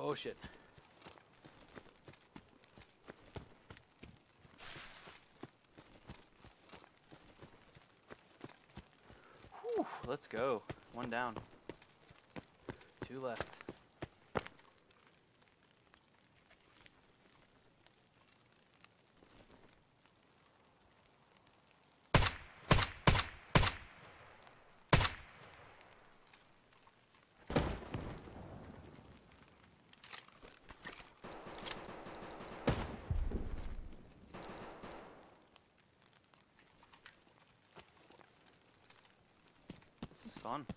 Oh shit. Whew, let's go. One down. Two left. This is fun.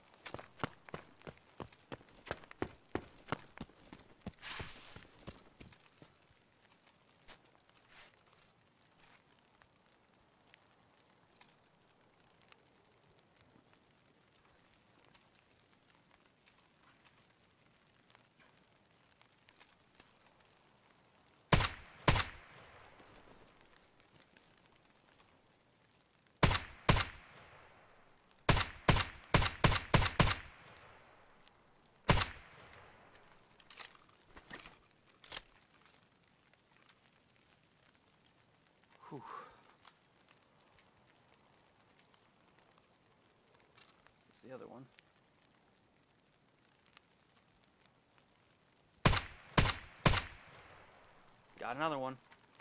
Whew. There's the other one. Got another one.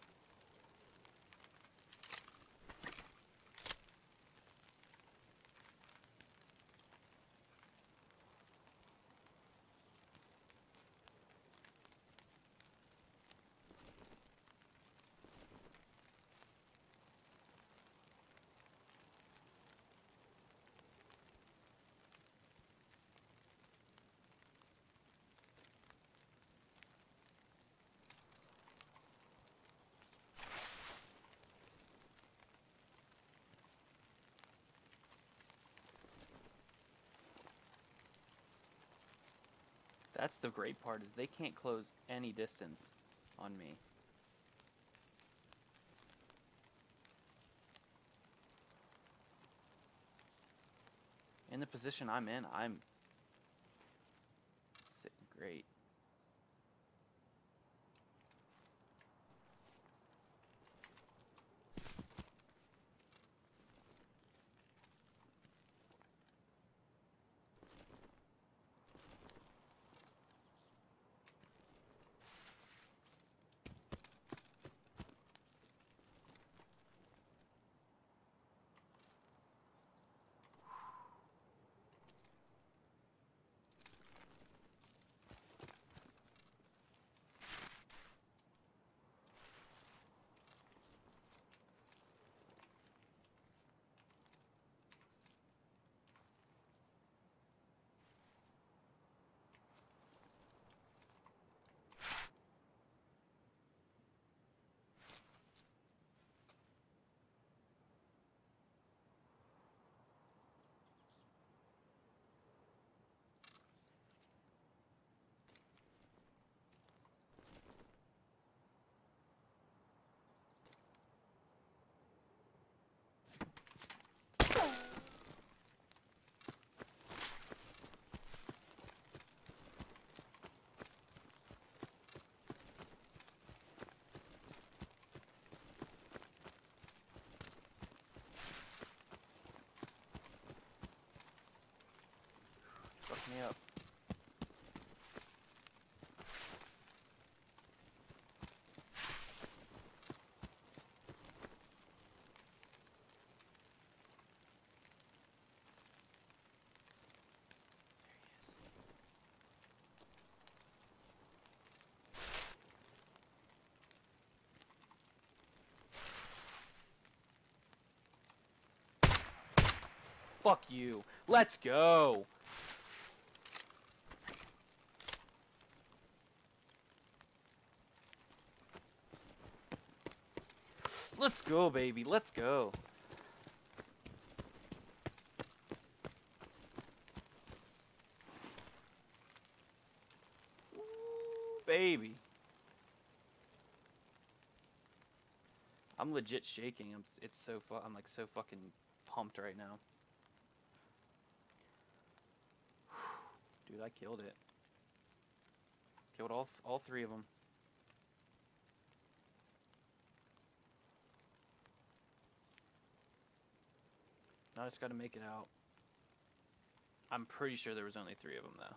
That's the great part, is they can't close any distance on me. In the position I'm in, I'm sitting great. Fuck me up. Fuck you. Let's go. Let's go, baby. Let's go. Ooh, baby. I'm legit shaking. It's so I'm like so fucking pumped right now. Dude, I killed it. Killed all three of them. Now I just got to make it out. I'm pretty sure there was only three of them though.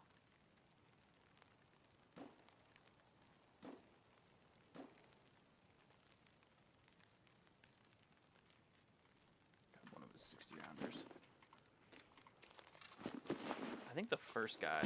Got one of his 60 rounders. I think the first guy.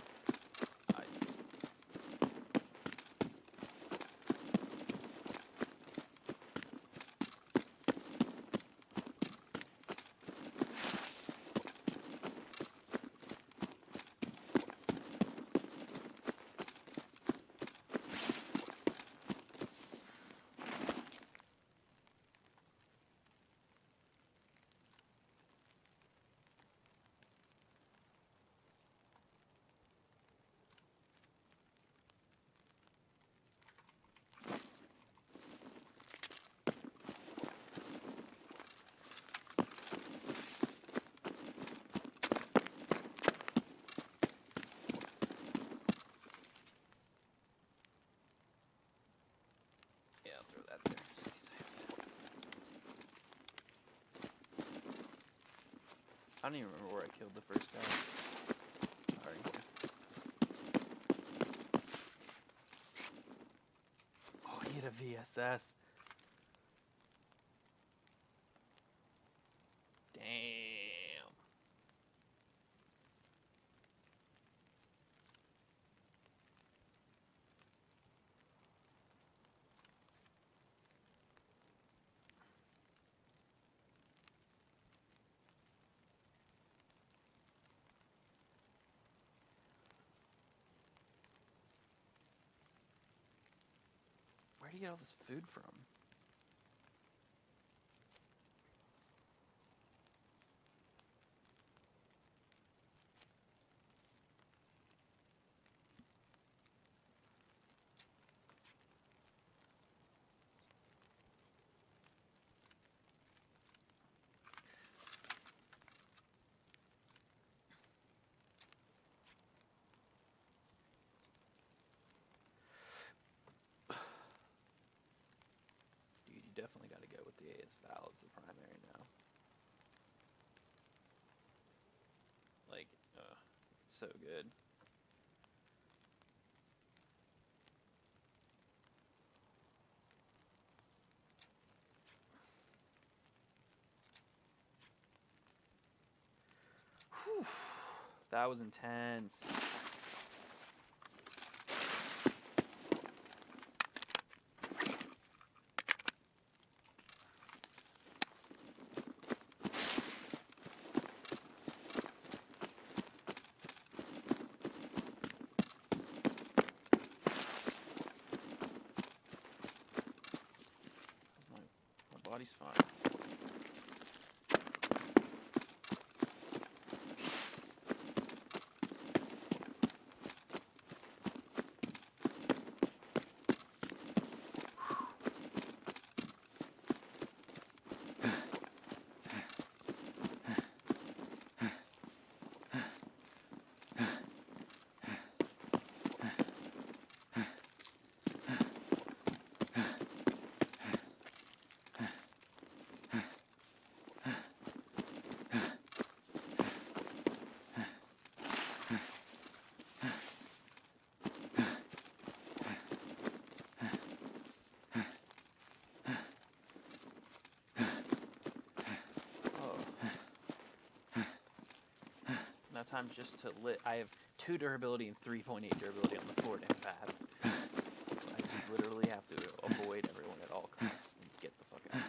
I don't even remember where I killed the first guy. Sorry. Oh, he had a VSS. Damn. Where do you get all this food from? Definitely got to go with the AS Val as the primary now. Like, it's so good. Whew. That was intense. Body's fine. Now time just to lit. I have 2 durability and 3.8 durability on the forward and fast. So I just literally have to avoid everyone at all costs and get the fuck out.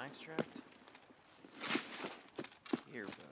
extract. Here we go.